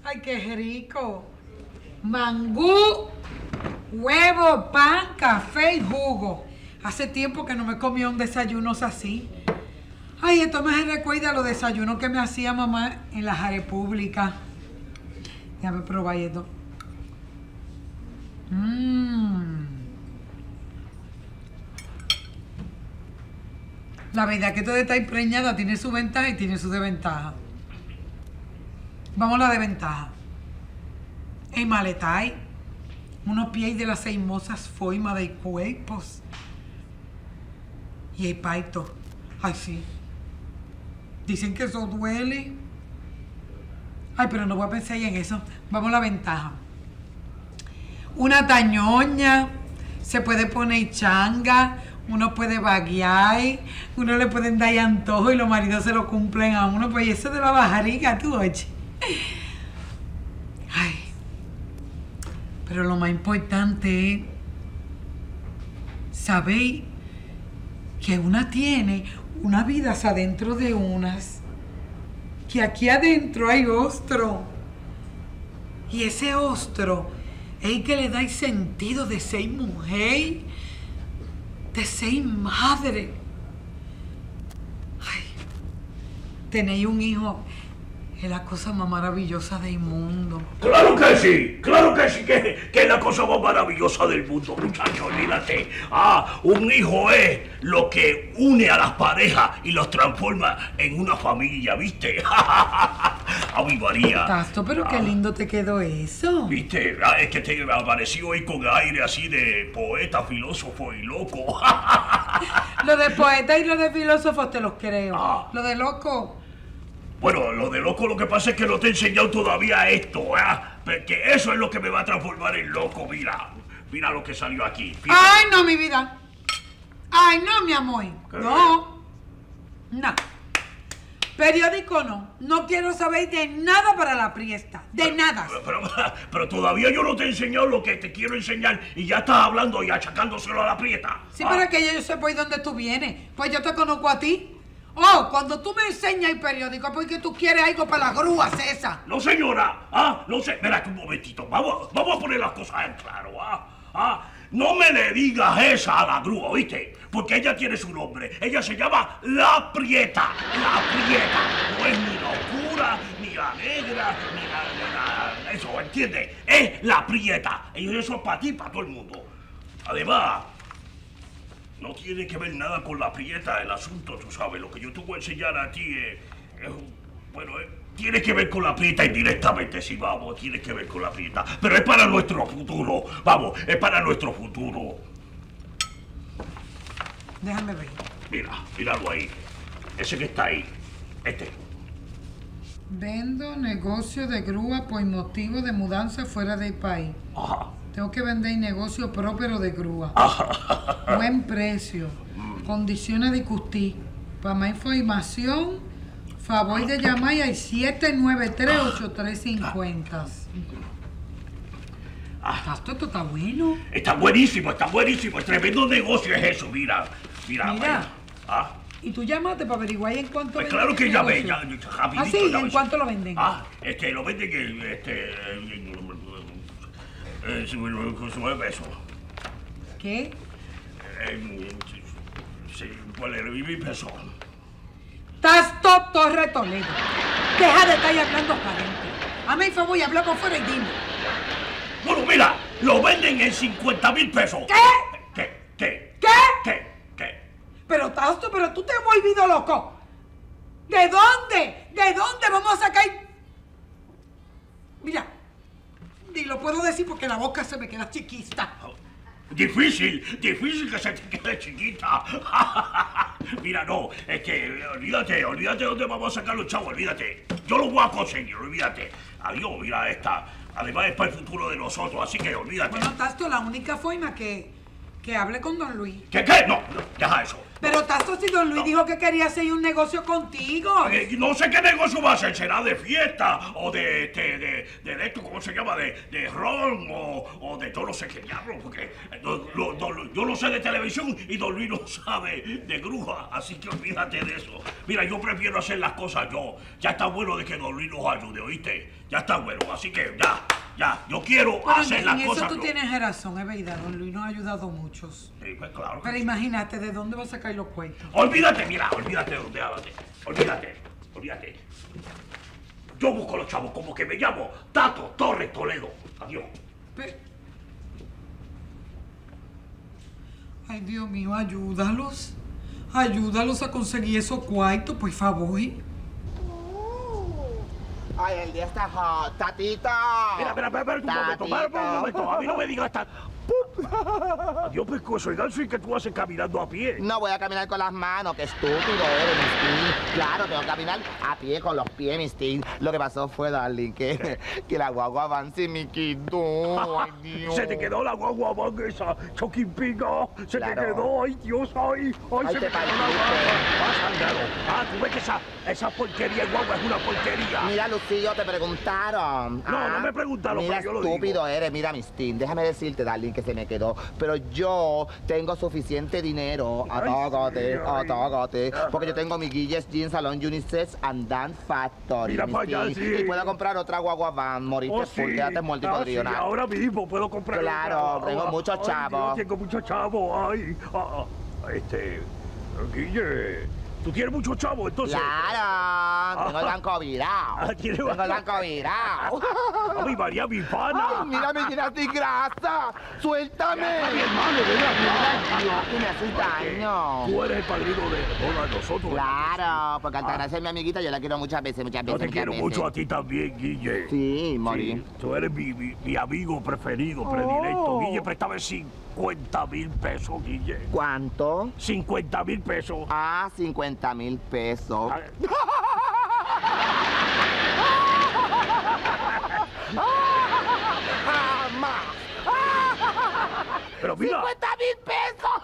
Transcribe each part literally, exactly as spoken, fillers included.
Ay, qué rico. Mangú, huevo, pan, café y jugo. Hace tiempo que no me comía un desayuno así. Ay, esto me recuerda a los desayunos que me hacía mamá en la República. Déjame probar esto. Mmm. La verdad que todo está impregnada, tiene su ventaja y tiene su desventaja. Vamos a la desventaja. El maletay, unos pies de las hermosas formas de cuerpos. Y el paito. Ay, sí. Dicen que eso duele. Ay, pero no voy a pensar en eso. Vamos a la ventaja. Una tañoña. Se puede poner changa. Uno puede vaguear. Uno le pueden dar antojo y los maridos se lo cumplen a uno. Pues eso de la bajarica, tú, oye. Ay. Pero lo más importante es saber que una tiene una vida adentro de unas, que aquí adentro hay ostro, y ese ostro es el que le da el sentido de ser mujer, de ser madre. Ay, tenéis un hijo es la cosa más maravillosa del mundo. ¡Claro que sí! ¡Claro que sí! Que, que es la cosa más maravillosa del mundo, muchacho, olvídate. Ah, un hijo es lo que une a las parejas y los transforma en una familia, ¿viste? ¡A mi María! Tasto, pero ah, qué lindo te quedó eso. ¿Viste? Ah, es que te apareció ahí con aire así de poeta, filósofo y loco. Lo de poeta y lo de filósofo te los creo. Ah. Lo de loco... Bueno, lo de loco lo que pasa es que no te he enseñado todavía esto, ¿eh? Porque eso es lo que me va a transformar en loco, mira. Mira lo que salió aquí. Fíjate. Ay, no, mi vida. Ay, no, mi amor. ¿Qué? No. No. Periódico no. No quiero saber de nada para la priesta. De pero, nada. Pero, pero, pero todavía yo no te he enseñado lo que te quiero enseñar y ya estás hablando y achacándoselo a la prieta. Sí, ah. pero es que yo sé por dónde tú vienes. Pues yo te conozco a ti. Oh, cuando tú me enseñas el periódico, porque tú quieres algo para la grúa, César. No, señora. Ah, no sé. Espérate un momentito. Vamos, vamos a poner las cosas en claro. Ah, ah. No me le digas esa a la grúa, ¿oíste? Porque ella tiene su nombre. Ella se llama La Prieta. La Prieta. No es ni la oscura, ni la negra, ni la... Ni la eso, ¿entiendes? Es La Prieta. Y eso es para ti, para todo el mundo. Además... no tiene que ver nada con la prieta el asunto, tú sabes. Lo que yo te voy a enseñar a ti es... es bueno, es, tiene que ver con la prieta indirectamente, sí, vamos. Tiene que ver con la prieta. Pero es para nuestro futuro. Vamos, es para nuestro futuro. Déjame ver. Mira, míralo ahí. Ese que está ahí. Este. Vendo negocio de grúa por motivo de mudanza fuera del país. Ajá. Tengo que vender negocio propio de grúa. Ajá. Buen precio. Condiciones de custí. Para más información, favor de llamar al siete nueve tres, ocho tres cinco cero. Ah. Esto está bueno. Está buenísimo, está buenísimo. Es tremendo negocio es eso, mira. Mira, Mira. Ah. ¿Y tú llamaste para averiguar en cuánto Pues venden claro que este llamé, negocio? ya, ya, rapidito. ¿Ah, sí? ya, ¿En cuánto lo venden? Ah, este, lo venden en, este, en nueve pesos. ¿Qué? En, sí, ¿cuál era? Mi peso. Tasto Torre Toledo. Deja de estar hablando caliente. A mí favor y habla por fuera y dime. Bueno, mira, lo venden en cincuenta mil pesos. ¿Qué? ¿Qué? ¿Qué? ¿Qué? ¿Qué? ¿Qué? Pero Tasto, pero tú te has volvido loco. ¿De dónde? ¿De dónde vamos a sacar? Mira, ni lo puedo decir porque la boca se me queda chiquita. Difícil, difícil que se te quede chiquita. Mira, no, es que olvídate, olvídate dónde vamos a sacar los chavos, olvídate. Yo lo voy a conseguir, olvídate. Adiós, mira esta. Además es para el futuro de nosotros, así que olvídate. Bueno, Tasto, la única forma que, que hable con don Luis. ¿Qué, qué? No, no, deja eso. Pero Tato, si don Luis no. dijo que quería hacer un negocio contigo. Eh, no sé qué negocio va a ser, será de fiesta o de, de, de, de, de esto, ¿cómo se llama? De, de ron o, o de yo no sé qué diablo, porque do, lo, do, yo no sé de televisión y don Luis no sabe de bruja, así que olvídate de eso. Mira, yo prefiero hacer las cosas yo. Ya está bueno de que don Luis nos ayude, ¿oíste? Ya está bueno, así que ya. Ya, yo quiero bueno, hacer en, las en cosas. eso tú yo. tienes razón, es verdad. Don Luis nos ha ayudado muchos. Sí, pues claro. Pero sí. imagínate, ¿de dónde va a sacar los cuentos? Olvídate, mira, olvídate de donde háblate. Olvídate, olvídate. Yo busco a los chavos como que me llamo Tato Torres Toledo. Adiós. Pe- Ay, Dios mío, ayúdalos. Ayúdalos a conseguir esos cuartos, por favor. Ay, el día está hot, tatito. Mira, espera, espera, espera un momento, espera, espera un momento. A mí no me digas tan... Adiós, pescoso. Oigan, soy que tú haces caminando a pie. No voy a caminar con las manos, qué estúpido eres, Mistín. Claro, tengo que caminar a pie con los pies, Mistín. Lo que pasó fue, darling, que, que la guagua van sin mi quito. Ay, Dios. Se te quedó la guagua van esa choquimpiga. Se Claro. te quedó, ay, Dios, ay. Ay, Ay, se te me quedó la partiste. guagua. Ah, sangrado. Ah, tú ves que esa, esa porquería de guagua es una porquería. Mira, Lucillo, te preguntaron. No, Ah, no me preguntaron, Mira, pero yo lo estúpido digo. eres. Mira, Mistín, déjame decirte, darling, que se me quedó. Pero yo tengo suficiente dinero. Ay, Atógate, sí, ay. atógate. Porque yo tengo mi Guilles Jeans Salon Unisex and Dance Factory. Mira pa' allá, Mistín. sí. Y puedo comprar otra guagua van. Moriste Oh, full, sí. quédate muerto y Ah, podrido sí, nada. ahora mismo puedo comprar Claro, otra. tengo muchos Ay, chavos. Dios, tengo muchos chavos. Ay, ah, ah, este, Guille, tú tienes muchos chavos, entonces. Claro, tengo el banco virado. Ah, tiene Tengo el banco- banco virado. A mi María, mi pana. Ay, mira, me llenaste de grasa. Suéltame. Ay, mi hermano, ven acá. Ay, Dios, que me haces daño. Tú eres el padrino de boda de nosotros. Claro, porque Altagracia Ah. es mi amiguita, yo la quiero muchas veces, muchas Yo veces, te muchas quiero veces. mucho a ti también, Guille. Sí, morí. Sí, tú eres mi, mi, mi amigo preferido, predilecto. Oh. Guille, préstame cincuenta mil pesos, Guille. ¿Cuánto? cincuenta mil pesos. Ah, cincuenta mil pesos. Ah, ¡Jamás! Pero mira, ¡cincuenta mil pesos!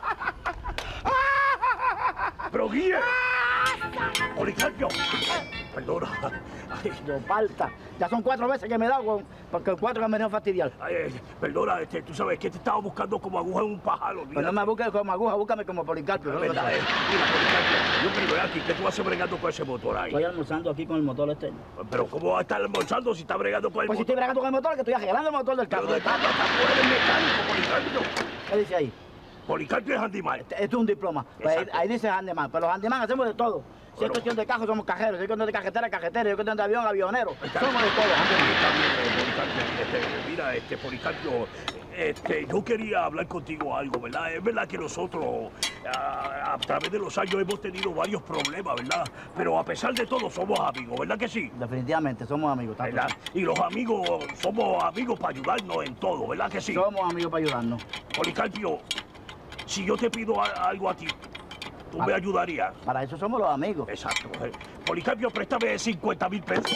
pero Guille. Policarpio. Perdona. Ay, Yo falta. Ya son cuatro veces que me da, con, porque cuatro que me venido a fastidiar. ay, eh, perdona, este, tú sabes que te estaba buscando como aguja en un pájaro. Pero no me busques como aguja, búscame como Policarpio. No, ¿no? verdad, eh. Mira, Policarpio, yo primero aquí, ¿qué tú haces bregando con ese motor ahí? Estoy almorzando aquí con el motor este. Pero ¿cómo va a estar almorzando si está bregando con el Pues si estoy motor? bregando con el motor, que estoy arreglando el motor del Pero carro. de tanto hasta tú eres mecánico, Policarpio. ¿Qué dice ahí? Policarpio es handyman. Este- Esto es un diploma. Pues ahí, Exacto. ahí dice handyman. Pero los handyman hacemos de todo. Si Bueno. es cuestión de carro, somos cajeros. Si es cuestión de carretera, carretera. Si es cuestión de avión, avionero. Está- Somos de todo, handyman. Está bien, eh, Policarpio. Este, mira, este, Policarpio, este, yo quería hablar contigo algo, ¿verdad? Es verdad que nosotros a, a través de los años hemos tenido varios problemas, ¿verdad? Pero a pesar de todo somos amigos, ¿verdad que sí? Definitivamente, somos amigos. Tato. ¿Verdad? Y los amigos somos amigos para ayudarnos en todo, ¿verdad que sí? Somos amigos para ayudarnos. Policarpio, si yo te pido a- algo a ti, tú me Ah. ayudarías. Para eso somos los amigos. Exacto. eh. Policarpio, préstame cincuenta mil pesos.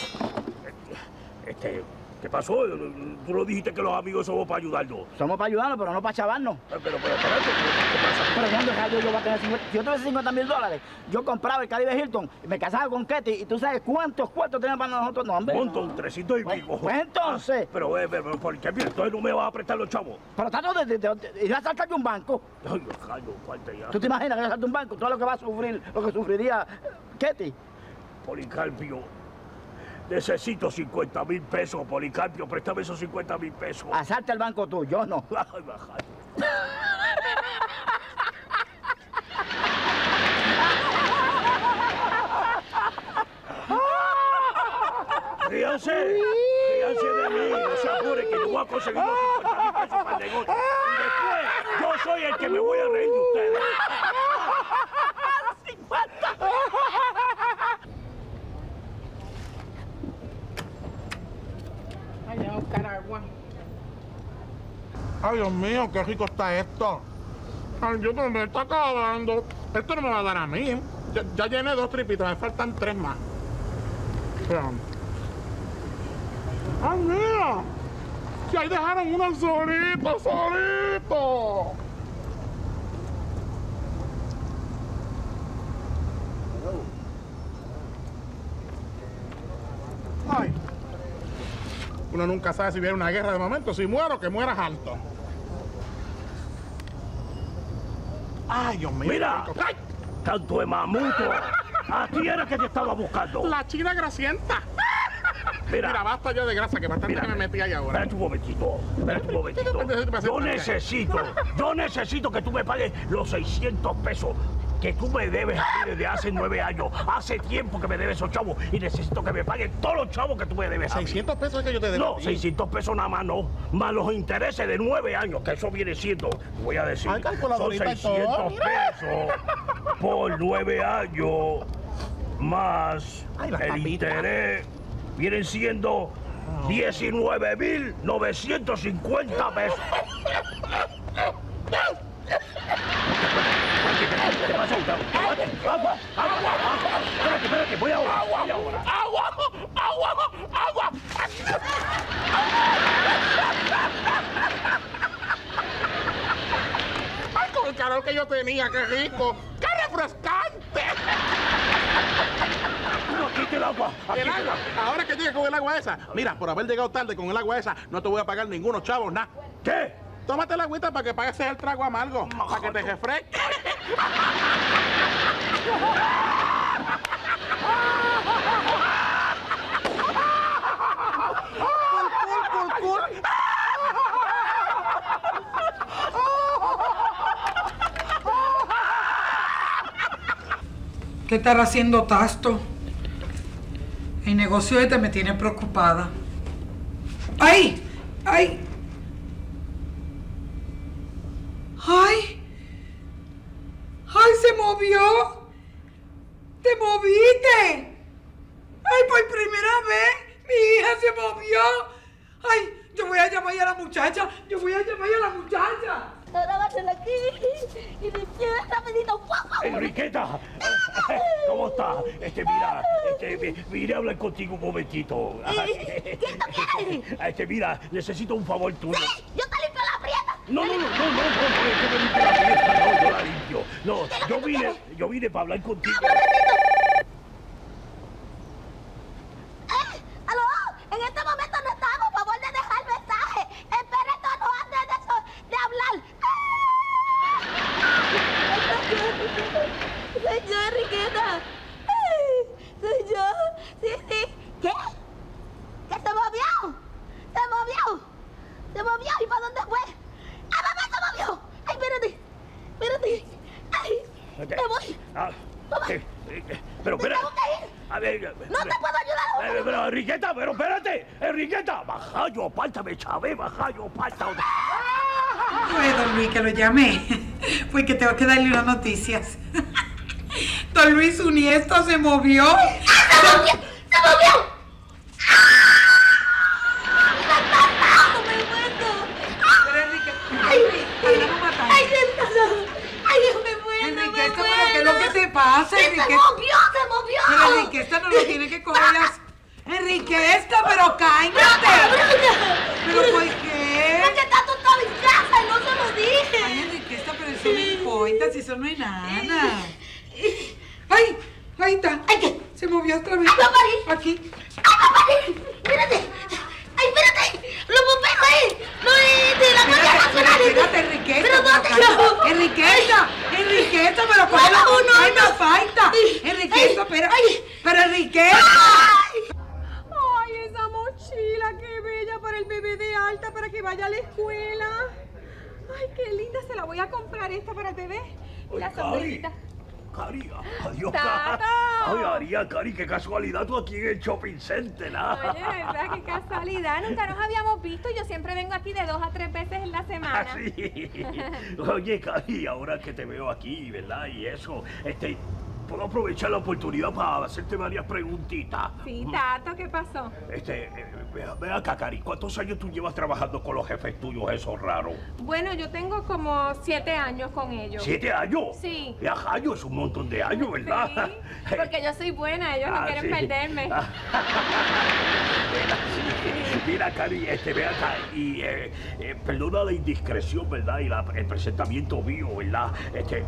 Este, ¿qué pasó? Tú no dijiste que los amigos somos para ayudarnos. Somos para ayudarnos, pero no para chavarnos. Eh, Pero, pero, espérate, ¿qué pasa? Pero ¿dónde rayo yo voy a tener cincuenta? Si yo tuviese cincuenta mil dólares, yo compraba el Caribe Hilton y me casaba con Ketty y tú sabes cuántos cuartos tenía para nosotros. No, hombre. Un montón, trescientos y Pues- pico. pues entonces. Ah, pero, eh, pero, Policarpio, entonces no me vas a prestar los chavos. Pero tanto de, de, de, de ir a saltar de un banco. Ay, callo, falta ya. ¿Tú te imaginas que yo salte de un banco? Todo lo que va a sufrir, lo que sufriría eh, Ketty. Policarpio, necesito cincuenta mil pesos. Policarpio, préstame esos cincuenta mil pesos. Asalte al banco tú, yo no. Ay, baja. Ríanse, ríanse de mí, no se apuren que yo voy a conseguir los cincuenta mil pesos para el negocio. Y después, yo soy el que me voy a reír de ustedes. Ay, a buscar agua. Ay, Dios mío, qué rico está esto. Ay, yo pero me está acabando. Esto no me va a dar a mí. Ya, ya llené dos tripitos, me faltan tres más. Pero... ¡Ay, mira! Que ahí dejaron uno solito, solito. Uno nunca sabe si viene una guerra de momento. Si muero, que mueras alto. Ay, Dios mío. Mira, ¡Ay! tanto de mamuto. A ti era que te estaba buscando. La china grasienta. Mira, Mira, basta yo de grasa, que bastante mira, que me metí ahí ahora. Espérate un momentito, espérate un momentito. Yo necesito, yo necesito que tú me pagues los seiscientos pesos que tú me debes a mí desde hace nueve años. Hace tiempo que me debes esos chavos y necesito que me paguen todos los chavos que tú me debes a mí. ¿seiscientos pesos es que yo te debo? No, seiscientos pesos nada más no, más los intereses de nueve años, que eso viene siendo, voy a decir, Ay, son seiscientos pesos por nueve años, más Ay, las el papitas. interés, vienen siendo diecinueve mil novecientos cincuenta pesos. ¿Qué pasa, Gustavo? ¡Agua! ¡Agua! ¡Agua! Espérate, espérate, voy ahora. ¡Agua! ¡Agua! ¡Agua! ¡Agua! ¡Ay, con el calor que yo tenía! ¡Qué rico! ¡Qué refrescante! No, aquí el agua. Aquí El el agua. Ahora que llegue con el agua esa. Mira, por haber llegado tarde con el agua esa, no te voy a pagar ninguno, chavos, nada. ¿Qué? Tómate la agüita para que pagues el trago amargo, para que te refresque. ¡Cool, cool, cool, cool! ¿Qué estará haciendo Tasto? El negocio este me tiene preocupada. ¡Ay! ¡Ay! ¡Ay! ¡Ay, se movió! ¡Te moviste! ¡Ay, por primera vez! ¡Mi hija se movió! ¡Ay! Yo voy a llamar a la muchacha. Yo voy a llamar a la muchacha. Ahora va a ser aquí. Y me lleva rapidito. ¡Guau, guau! Enriqueta, ¿cómo estás? Este, mira, este, vi- vine a hablar contigo un momentito. ¿Qué tú quieres? Este, mira, necesito un favor tuyo. ¡Sí! ¡Yo te limpio la prieta! No, no, no, no, no, no, no, es que me limpie la fiesta, no, yo la limpio. No, yo vine, yo vine para hablar contigo. ¡Eh! ¡Aló! En este momento no estamos. Por favor de dejar mensaje. Espera, esto no antes de eso, de hablar. Soy yo, Enriqueta. Ay, soy yo. Sí, sí. ¿Qué? ¿Qué se movió? Se movió. Se movió. ¿Y para dónde fue? ¡Ah, mamá, se movió! ¡Ay, espérate! Espérate. ¡Ay! Me voy. Ah, eh, eh, pero Me espera. tengo que ir. A ver, No te puedo ayudar. Eh, pero Enriqueta, pero espérate, Enriqueta, bajayo, apártame, chave, bajayo, apártame. Pues, don Luis, que lo llamé. Fue que tengo que darle unas noticias. Don Luis, su nieto se movió. ¡Se movió! ¡Se movió! ¡Ah! ¡Me muero! Pero Enrique, Enrique, ay, la vamos a matar. ¡Ay, Dios mío! ¡Ay, Dios, me muero! Enrique, me esto, muero! pero ¿qué es lo que te pasa, ¡Se Enrique? movió! ¡Se movió! Pero Enrique, esta no lo tiene que coger las... Enrique, esta, pero cállate. ¿Pero por qué? Porque está tú estaba en casa y no se lo Ay, dije. Enrique, esta, pero eso no importa, si eso no es nada. Ay, ahí está. Ay, ¿qué? Se movió otra vez. Ay, va a parir. Aquí. ¡Ay, va a parir! ¡Espérate! ¡Ay, espérate! ¡Los bomberos ahí! ¡No, eh, de la Guardia Nacional! Espérate, Enriqueta. ¡Pero dónde yo! Enriqueta, Enriqueta, pero coge la No, no, ay, no. me falta. Ay, Enriqueta, ay, espera. ay. Pero Enriqueta. ¡Ay! Ay, esa mochila, qué bella para el bebé de alta para que vaya a la escuela. Ay, qué linda, se la voy a comprar esta para el bebé. Y la Cari, sombrerita. Cari, adiós, Tato. Cari. Ay, María, Cari, qué casualidad tú aquí en el shopping center, ¿ah? Oye, ¿verdad? Qué casualidad. Nunca nos habíamos visto. Yo siempre vengo aquí de dos a tres veces en la semana. Ah, sí. Oye, Cari, ahora que te veo aquí, ¿verdad? Y eso, este, puedo aprovechar la oportunidad para hacerte varias preguntitas. Sí, Tato, ¿qué pasó? Este, eh, ve, ve acá, Cari, ¿cuántos años tú llevas trabajando con los jefes tuyos esos raros? Bueno, yo tengo como siete años con ellos. ¿Siete años? Sí. Ya, años, es un montón de años, ¿verdad? Sí, porque yo soy buena, ellos no Ah, quieren sí. perderme. Ah, mira, sí. Mira, Cari, este, ve acá, y eh, eh, perdona la indiscreción, ¿verdad? Y la- el presentamiento mío, ¿verdad? Este,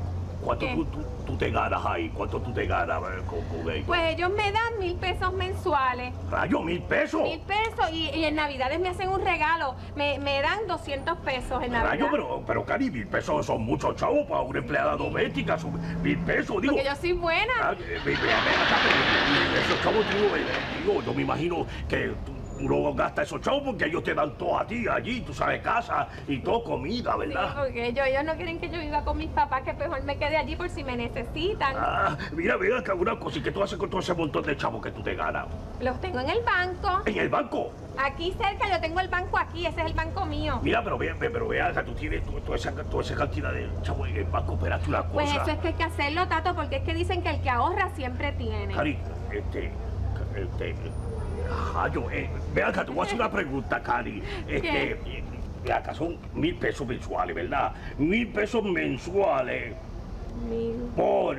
¿Cuánto tú, tú, tú te ganas ahí? ¿Cuánto tú te ganas eh, con, con ellos? Pues ellos me dan mil pesos mensuales. ¿Rayo, mil pesos? Mil pesos y, y en Navidades me hacen un regalo. Me, me dan doscientos pesos en Navidad. Rayo, pero, pero Cari, mil pesos son muchos chavos para una empleada doméstica. Son mil pesos, digo. Porque yo soy buena. Ah, eh, ve- ve- ve acá, pero, eh, esos chavos, digo, eh, digo, yo me imagino que tú, tú no gastas esos chavos porque ellos te dan todo a ti allí, tú sabes, casa y todo, comida, Sí, ¿verdad? porque ellos, ellos no quieren que yo viva con mis papás, que mejor me quede allí por si me necesitan. Ah, mira, mira, acá una cosa, ¿y qué tú haces con todo ese montón de chavos que tú te ganas? Los tengo en el banco. ¿En el banco? Aquí cerca, yo tengo el banco aquí, ese es el banco mío. Mira, pero vea, ve- pero vea, acá tú tienes to- toda esa, toda esa cantidad de chavos en el banco, espérate una cosa. Pues eso es que hay que hacerlo, Tato, porque es que dicen que el que ahorra siempre tiene. Cari, este, este, ajá, yo, eh, ve acá, te voy a hacer una pregunta, Cari. Este, ¿Qué? eh, ve acá, son mil pesos mensuales, ¿verdad? Mil pesos mensuales Mil. por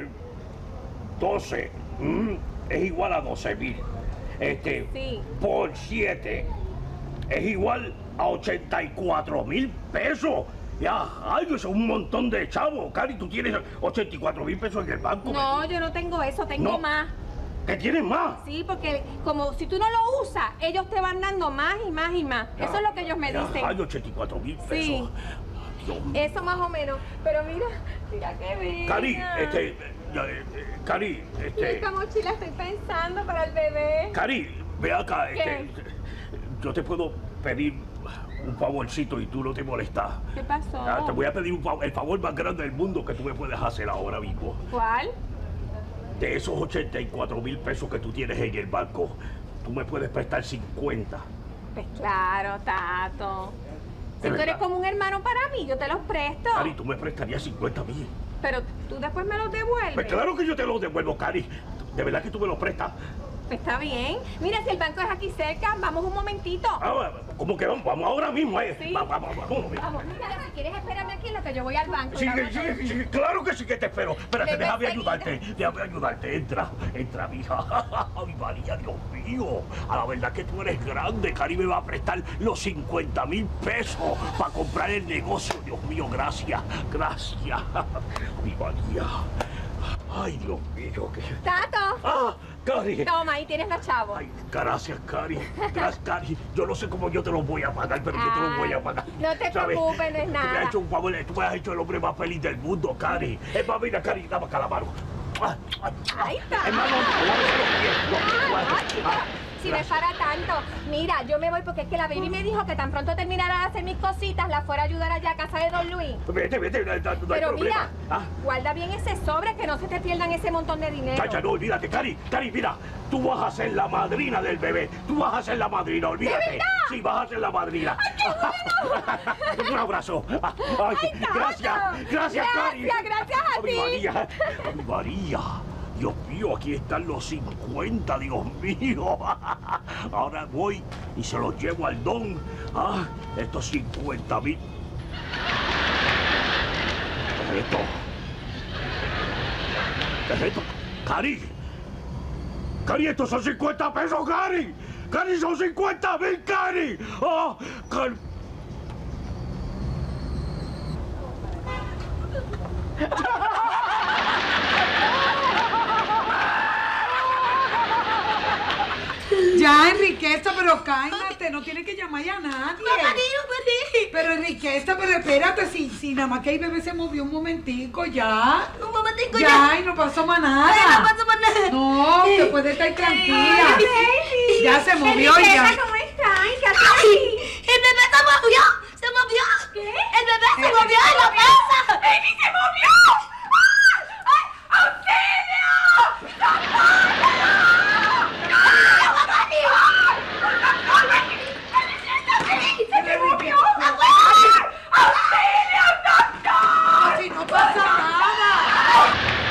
doce, mm, es igual a doce mil. Este, Sí. por siete, es igual a ochenta y cuatro mil pesos. Ya, ay, eso es un montón de chavos. Cari, tú tienes ochenta y cuatro mil pesos en el banco. No, yo no tengo eso, tengo No. más. ¿Qué tienes más? Sí, porque como si tú no lo usas, ellos te van dando más y más y más. Eso es lo que ellos me Ya, dicen. Ay, ochenta y cuatro mil pesos. Sí. Dios mío. Eso más o menos. Pero mira, mira qué bella. Cari, este, eh, eh, Cari, Y este, esta mochila estoy pensando para el bebé. Cari, ve acá, este, ¿Qué? yo te puedo pedir un favorcito y tú no te molestas. ¿Qué pasó? Ah, te voy a pedir un fa- el favor más grande del mundo que tú me puedes hacer ahora mismo. ¿Cuál? De esos ochenta y cuatro mil pesos que tú tienes en el banco, tú me puedes prestar cincuenta. Pues claro, Tato. Si ¿De tú eres verdad? como un hermano para mí, yo te los presto. Cari, tú me prestarías cincuenta mil. Pero tú después me los devuelves. Pues claro que yo te los devuelvo, Cari. De verdad que tú me los prestas. Pues está bien. Mira, si el banco es aquí cerca, vamos un momentito. Ah, ¿cómo que vamos? Vamos ahora mismo, eh. Sí. Va- va- va- Vamos, mira. Vamos, mira, si quieres espérame aquí en lo que yo voy al banco. Sí, Vamos. sí, sí, sí, claro que sí que te espero. Espérate, Ven, déjame enseguida. ayudarte, déjame ayudarte. Entra, entra, mija. Ay, María, Dios mío. A la verdad que tú eres grande. Cari me va a prestar los cincuenta mil pesos para comprar el negocio. Dios mío, gracias, gracias. Ay, María. Ay, Dios mío. Que... Tato, Ah, Cari. toma, ahí tienes los chavos. Ay, gracias, Cari. Gracias, Cari. Yo no sé cómo yo te los voy a pagar, pero yo te los voy a pagar. No te ¿Sabes? preocupes, no es Tú me nada. has hecho un favor, tú me has hecho el hombre más feliz del mundo, Cari. Es más, mira, Cari, dame acá la mano. Ah, ah, ah. Ahí está. Es más, no, no, no, no, no, Ah, no, no, chico, ah, si me gracias. para tanto. Mira, yo me voy porque es que la baby me dijo que tan pronto terminara de hacer mis cositas, la fuera a ayudar allá a casa de Don Luis. Vete, vete, no, no, no hay Pero problema. mira, Ah, guarda bien ese sobre, que no se te pierdan ese montón de dinero. chacha, no, olvídate, Cari, Cari, mira, tú vas a ser la madrina del bebé. Tú vas a ser la madrina, olvídate. verdad? Sí, vas a ser la madrina. Un abrazo. Ay, Tato. gracias, gracias, Cari. Gracias, gracias a Ay, ti. María, ay, María. Dios mío, aquí están los cincuenta, Dios mío. Ahora voy y se los llevo al don. Ah, estos cincuenta mil. ¿Qué es esto? ¿Qué es esto? Cari. Cari, estos son cincuenta pesos, Cari. Cari, son cincuenta mil, Cari. Ah, Cari. Ya, Enriqueta, pero cálmate, no tienes que llamar ya a nadie. Mamá, niño, vení. Pero Enriqueta, pero espérate, si, si nada más que el bebé se movió un momentico, ya. Un momentico ya. Ya, y no pasó más nada. Ay, no pasa más nada. No, te puedes estar tranquila. Baby. Ya se movió Enriqueta, ya. ¿cómo estás? ¿Qué haces Ay, aquí? el bebé se movió. Se movió. ¿Qué? El bebé se Eh, movió en la mesa. ¡Baby, se movió! ¡Ay! ¡Auxilio! Si no pasa nada.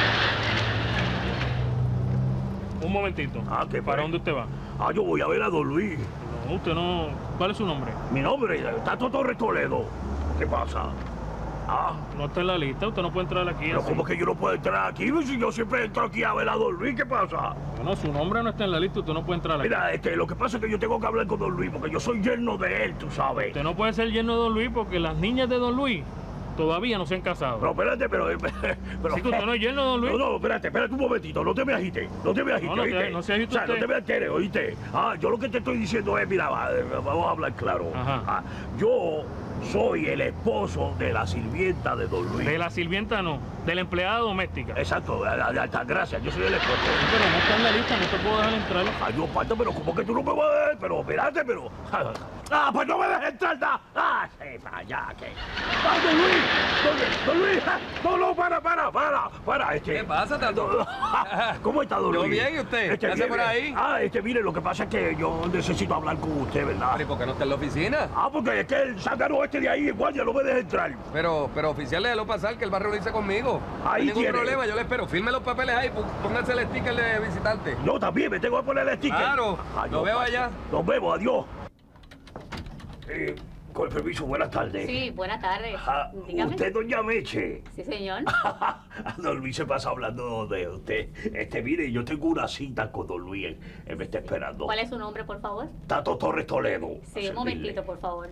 Un momentito. Ah, ¿qué ¿Para fue? dónde usted va? Ah, yo voy a ver a don Luis. No, usted no... ¿Cuál es su nombre? Mi nombre es Tato Torres Toledo. ¿Qué pasa? Ah, No está en la lista, usted no puede entrar aquí pero así. ¿cómo que yo no puedo entrar aquí? Si yo siempre entro aquí a ver a don Luis, ¿qué pasa? Bueno, su nombre no está en la lista, usted no puede entrar aquí. Mira, este, lo que pasa es que yo tengo que hablar con don Luis, porque yo soy yerno de él, tú sabes. Usted no puede ser yerno de Don Luis porque las niñas de Don Luis todavía no se han casado. Pero espérate, pero... pero Sí, que usted no es yerno, don Luis. No, no, espérate, espérate un momentito, no te me agites, no te me agites, No, no te- ¿oíste? no se agite O sea, no usted. te me alteres, ¿oíste? Ah, yo lo que te estoy diciendo es, mira, va, vamos a hablar claro. Ajá. Ah, yo soy el esposo de la sirvienta de don Luis. De la sirvienta no, de la empleada doméstica. Exacto, a- a- a- gracias, yo soy el esposo. Pero no está en la lista, no te puedo dejar entrar. Ay, Dios, Pato, pero ¿cómo que tú no me vas a dejar? Pero espérate, pero... Ah, pues no me dejes entrar, da. Ah, sí, para allá, ¿qué? Ah, don Luis, don, don Luis, ah, no, no, para, para, para, para, este... ¿Qué pasa, Tato? ¿Cómo está, don Yo Luis? bien, ¿y usted? ¿Qué hace bien, por bien. ahí? Ah, este, mire, lo que pasa es que yo necesito hablar con usted, ¿verdad? Pero ¿y por qué no está en la oficina? Ah, porque es que el zángano este de ahí, igual, ya no me deja entrar. Pero, pero oficial, déjelo pasar, que él va a reunirse conmigo. Ahí no hay ningún tiene. problema, yo le espero. Firme los papeles ahí, pó- pónganse el sticker de visitante. No, también me tengo que poner el sticker. Claro, Adiós, lo veo Pato. allá. Nos vemos, adiós. Eh, con permiso, buenas tardes. Sí, buenas tardes. Ah, Dígame. usted, doña Meche. Sí, señor. Don Luis se pasa hablando de usted. Este, mire, yo tengo una cita con don Luis. Él, él me está esperando. ¿Cuál es su nombre, por favor? Tato Torres Toledo. Sí, A un servirle. momentito, por favor.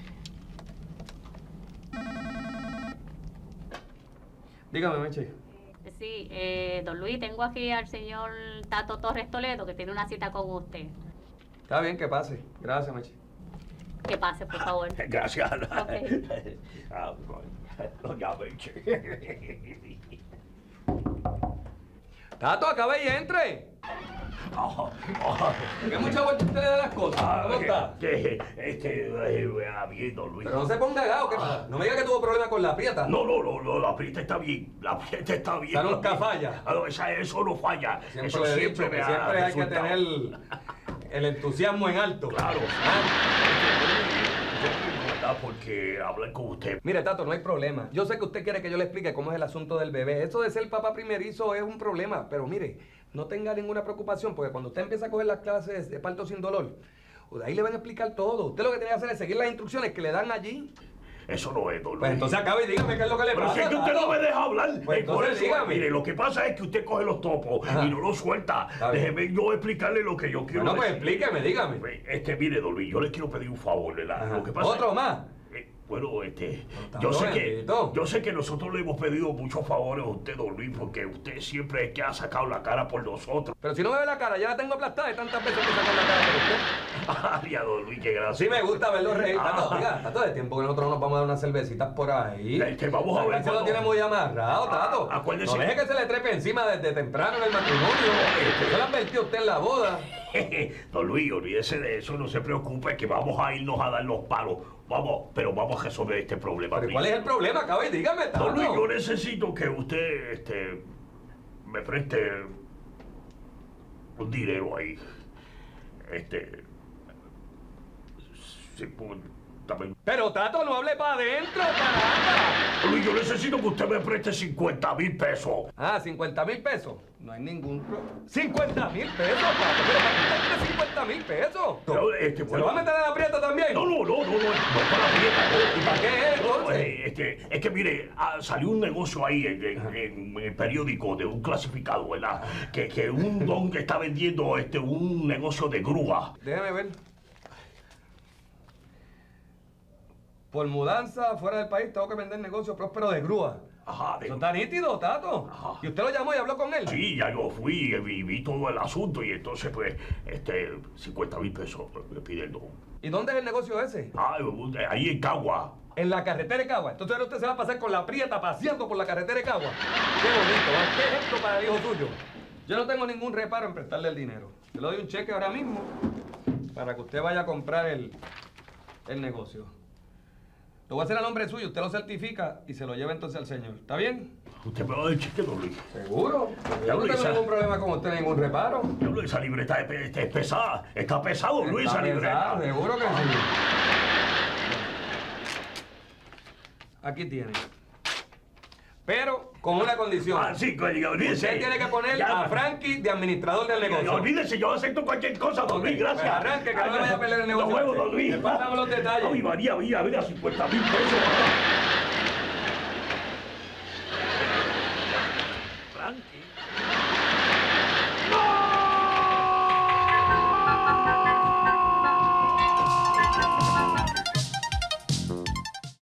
Dígame, Meche. Sí, eh, don Luis, tengo aquí al señor Tato Torres Toledo, que tiene una cita con usted. Está bien, que pase. Gracias, Meche. Que pase, por favor. Gracias. Ok. Ah, doña Meche. Tato, acabe y entre. Ah, ah, Que mucha vuelta usted le da las cosas. ¿Cómo que- está? que, este, eh, ah, bien, don Luis. Pero no se ponga gao, ¿qué pasa? No me diga que tuvo problemas con la prieta. No, no, no, no, la prieta está bien. La prieta está bien. Esa nunca falla. Ah, no, esa- eso no falla. Siempre eso le he siempre dicho que me ha siempre hay que resultado. tener el, el entusiasmo en alto. Claro. Ah. ¿Verdad? Porque hablar con usted. Mire, Tato, no hay problema. Yo sé que usted quiere que yo le explique cómo es el asunto del bebé. Eso de ser papá primerizo es un problema. Pero mire, no tenga ninguna preocupación, porque cuando usted empieza a coger las clases de parto sin dolor, ahí le van a explicar todo. Usted lo que tiene que hacer es seguir las instrucciones que le dan allí. Eso no es, don Pues Luis. entonces acabe y dígame qué es lo que le Pero pasa. si es que usted Tato. no me deja hablar. Pues Eh, por entonces eso, dígame. mire, lo que pasa es que usted coge los topos Ajá. y no los suelta. Está bien. Déjeme yo explicarle lo que yo quiero Bueno, pues decir. explíqueme, dígame. Pues, Este, mire, don Luis, yo le quiero pedir un favor, ¿verdad? Ajá. Lo que pasa ¿Otro es- más? Eh, bueno, este, Pero, yo sé Tato, que bendito. yo sé que nosotros le hemos pedido muchos favores a usted, don Luis, porque usted siempre es que ha sacado la cara por nosotros. Pero si no me ve la cara, ya la tengo aplastada de tantas veces que saco la cara por usted. Ay, a don Luis, qué gracia. Sí me gusta verlo reír. Tato, Ah. oiga, Tato, de tiempo que nosotros nos vamos a dar unas cervecitas por ahí. Este, vamos a ver Se lo cuando- tiene muy amarrado, Tato. Ah, acuérdese. No deje que se le trepe encima desde temprano en el matrimonio. este- Eso lo advirtió usted en la boda. Don Luis, olvídese de eso, no se preocupe, que vamos a irnos a dar los palos. Vamos, pero vamos a resolver este problema. ¿Pero cuál es el problema? Acaba y dígame, Tato. Don Luis, yo necesito que usted, este, me preste un dinero ahí. Este, cincuenta mil. Pero, Tato, no hable para adentro, caramba. Don Luis, yo necesito que usted me preste cincuenta mil pesos. Ah, cincuenta mil pesos. No hay ningún pro... ¡cincuenta mil pesos, Tato! ¿Pero para qué usted quiere cincuenta mil pesos? Pero, este, ¿Se bueno- lo va a meter en la prieta también? No, no, no, no, no, no es para la prieta, no. ¿Y para qué es, No, entonces? eh, este, es que mire, ah, salió un negocio ahí en, en- en el periódico de un clasificado, ¿verdad? Que, que un don que está vendiendo este, un negocio de grúa. Déjame ver. Por mudanza fuera del país tengo que vender negocio próspero de grúa. Ajá, de- Eso está nítido, Tato. Ajá. ¿Y usted lo llamó y habló con él? Sí, ya yo fui y vi, vi todo el asunto y entonces pues, este, cincuenta mil pesos me pide el don. ¿Y dónde es el negocio ese? Ah, ahí en Cagua. En la carretera de Cagua. Entonces ahora usted se va a pasar con la prieta paseando por la carretera de Cagua. Qué bonito, ¿eh? Qué ejemplo para el hijo suyo. Yo no tengo ningún reparo en prestarle el dinero. Yo le doy un cheque ahora mismo para que usted vaya a comprar el, el negocio. Lo voy a hacer a nombre suyo, usted lo certifica y se lo lleva entonces al señor. ¿Está bien? Usted me va a dar el cheque, don Luis. ¿Seguro? Yo no Luis, tengo ah. ningún problema con usted, ningún reparo. Diablo, esa libreta es, es- es pesada. Está pesado, don Luis, Está esa pesado, libreta. seguro que sí. Aquí tiene. Pero con una condición. Ah, sí, coño, olvídese. Usted tiene que poner Ya, a Frankie de administrador del Oiga, negocio. olvídese, yo acepto cualquier cosa, don Luis, Ok, gracias. pues arranque, que no le vaya a perder el negocio Nos vemos, a usted. don Luis. Le pasamos los detalles. Ay, María, mira, mira, cincuenta mil pesos. Frankie.